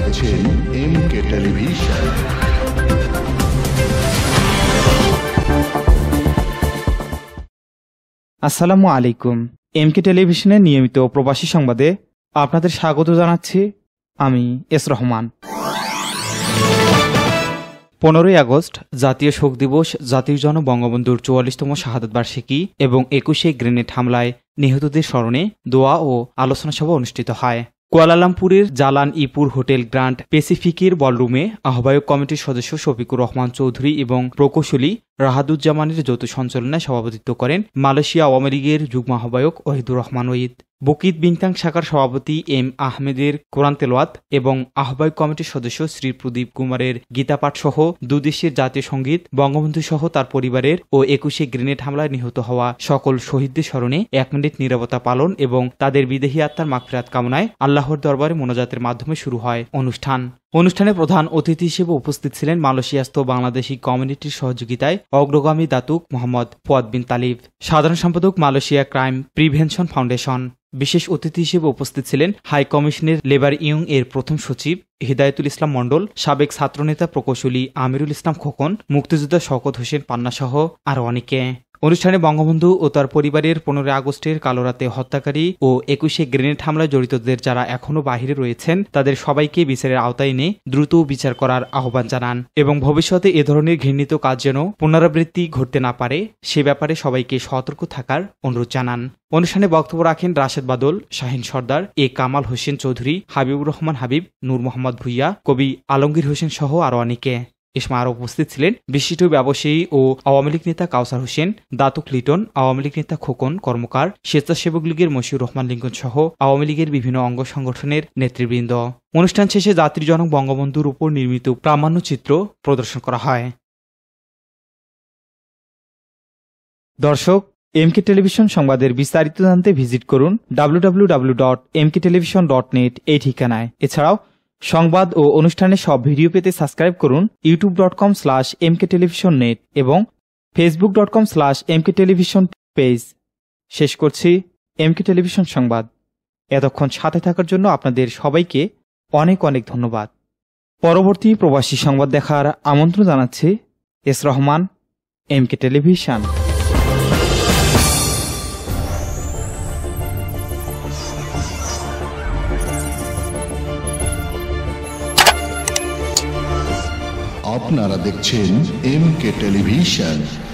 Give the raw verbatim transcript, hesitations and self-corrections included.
দেখছেন M K television. আসসালামু আলাইকুম। এম কে টেলিভিশনের নিয়মিত প্রবাসী সংবাদে আপনাদের স্বাগত জানাচ্ছি আমি এস রহমান। পনেরোই আগস্ট জাতীয় শোক দিবস, জাতির জনক বঙ্গবন্ধুর চুয়াল্লিশতম শাহাদত বার্ষিকী এবং একুশে গ্রেনেড হামলায় নিহতদের স্মরণে দোয়া ও আলোচনা সভা অনুষ্ঠিত হয় কুয়ালালামপুরের জালান ইপুর হোটেল গ্র্যান্ড প্যাসিফিকের বলরুমে। আহ্বায়ক কমিটির সদস্য শফিকুর রহমান চৌধুরী এবং প্রকৌশলী রাহাদুজ্জামানের যৌথ সঞ্চালনায় সভাপতিত্ব করেন মালয়েশিয়া আওয়ামী লীগের যুগ্ম আহ্বায়ক ওহিদুর রহমান ওহিদ। বকিত বিনতাং শাখার সভাপতি এম আহমেদের কোরআন তেলাওয়াত এবং আহ্বায়ক কমিটির সদস্য শ্রী প্রদীপ কুমারের গীতাপাঠ সহ দুদেশের জাতীয় সঙ্গীত, বঙ্গবন্ধু সহ তার পরিবারের ও একুশে গ্রেনেড হামলায় নিহত হওয়া সকল শহীদদের স্মরণে এক মিনিট নীরবতা পালন এবং তাদের বিদেহী আত্মার মাগফিরাত কামনায় আল্লাহর দরবারে মোনাজাতের মাধ্যমে শুরু হয় অনুষ্ঠান। অনুষ্ঠানে প্রধান অতিথি হিসেবে উপস্থিত ছিলেন মালয়েশিয়াস্থ বাংলাদেশি কমিউনিটির সহযোগিতায় অগ্রগামী Datuk Mohammad Fuad bin Talib, সাধারণ সম্পাদক মালয়েশিয়া ক্রাইম প্রিভেনশন ফাউন্ডেশন। বিশেষ অতিথি হিসেবে উপস্থিত ছিলেন হাই কমিশনের লেবার ইয়ং এর প্রথম সচিব হিদায়তুল ইসলাম মণ্ডল, সাবেক ছাত্রনেতা প্রকৌশলী আমিরুল ইসলাম খোকন, মুক্তিযোদ্ধা শওকত হোসেন পান্না সহ আরও অনেকে। অনুষ্ঠানে বঙ্গবন্ধু ও তার পরিবারের পনেরোই আগস্টের কালোরাতে হত্যাকারী ও একুশে গ্রেনেড হামলায় জড়িতদের যারা এখনও বাহিরে রয়েছেন তাদের সবাইকে বিচারের আওতায় এনে দ্রুত বিচার করার আহ্বান জানান এবং ভবিষ্যতে এ ধরনের ঘৃণিত কাজ যেন পুনরাবৃত্তি ঘটতে না পারে সে ব্যাপারে সবাইকে সতর্ক থাকার অনুরোধ জানান। অনুষ্ঠানে বক্তব্য রাখেন রাশেদ বাদল, শাহিন সর্দার, এ কামাল হোসেন চৌধুরী, হাবিবুর রহমান হাবিব, নূর মোহাম্মদ ভুইয়া, কবি আলমগীর হোসেন সহ আরও অনেকে। এ সময় আরও উপস্থিত ছিলেন বিশিষ্ট ব্যবসায়ী ও আওয়ামী লীগ নেতা কাউসার হোসেন, দাতুক লিটন, আওয়ামী লীগ নেতা খোকন কর্মকার, স্বেচ্ছাসেবক লীগের মশিউর রহমান লিঙ্কন সহ আওয়ামী লীগের বিভিন্ন অঙ্গ সংগঠনের নেতৃবৃন্দ। অনুষ্ঠান শেষে জাতির জনক বঙ্গবন্ধুর উপর নির্মিত প্রামাণ্যচিত্র প্রদর্শন করা হয়। দর্শক, এম কে টেলিভিশন সংবাদের বিস্তারিত জানতে ভিজিট করুন W W W dot M K television dot net এই ঠিকানায়। এছাড়াও সংবাদ ও অনুষ্ঠানের সব ভিডিও পেতে সাবস্ক্রাইব করুন YouTube dot com slash M K television net এবং Facebook dot com slash M K television page. শেষ করছি এম কে টেলিভিশন সংবাদ। এতক্ষণ সাথে থাকার জন্য আপনাদের সবাইকে অনেক অনেক ধন্যবাদ। পরবর্তী প্রবাসী সংবাদ দেখার আমন্ত্রণ জানাচ্ছি S Rahman, M K television. আপনারা দেখছেন এম কে টেলিভিশন।